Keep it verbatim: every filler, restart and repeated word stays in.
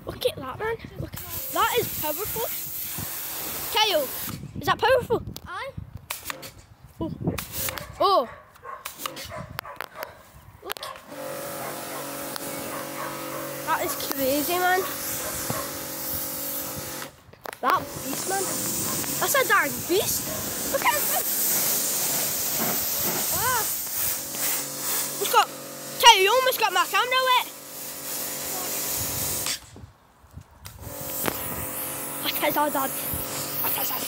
Look at that, man. Look, that is powerful. Kyle, is that powerful? Aye. Oh. Oh. Look. That is crazy, man. That beast, man. That's a dark beast. Look at it. Wow. It's got, Kyle, you almost got my camera wet. What is all that? What is that?